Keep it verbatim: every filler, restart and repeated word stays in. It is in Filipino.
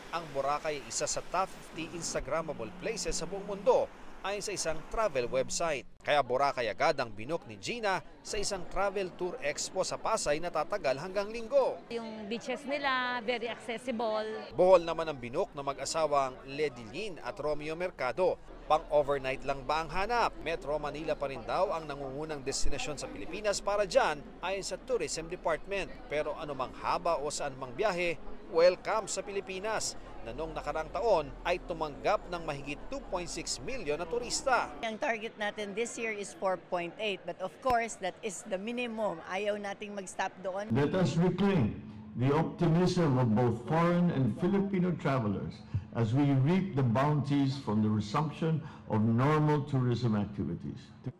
Ang Boracay ay isa sa top fifty Instagrammable places sa buong mundo ayon sa isang travel website. Kaya Boracay agad ang binok ni Gina sa isang travel tour expo sa Pasay na tatagal hanggang Linggo. Yung beaches nila, very accessible. Bohol naman ang binok ng mag-asawang Lady Lynn at Romeo Mercado. Pang-overnight lang ba ang hanap? Metro Manila pa rin daw ang nangungunang destinasyon sa Pilipinas para dyan ayon sa Tourism Department. Pero anumang haba o saan mang biyahe, welcome sa Pilipinas na noong nakarang taon ay tumanggap ng mahigit two point six milyon na turista. Ang target natin this year is four point eight, but of course that is the minimum. Ayaw nating mag-stop doon. Let us reclaim the optimism of both foreign and Filipino travelers as we reap the bounties from the resumption of normal tourism activities.